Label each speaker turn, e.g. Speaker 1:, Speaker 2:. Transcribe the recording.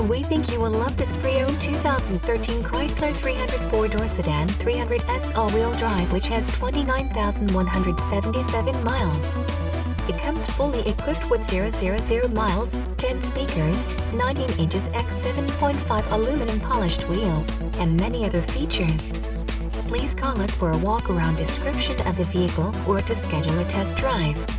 Speaker 1: We think you will love this pre-owned 2013 Chrysler 300 four-door sedan 300S all-wheel drive, which has 29,177 miles. It comes fully equipped with 000 miles, 10 speakers, 19 inches x 7.5 aluminum polished wheels, and many other features. Please call us for a walk-around description of the vehicle or to schedule a test drive.